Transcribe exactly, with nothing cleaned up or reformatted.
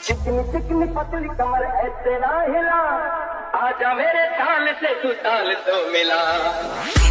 चिकनी चिकनी पतली कमर ऐसे ना हिला, आजा मेरे ताल से तू ताल तो मिला।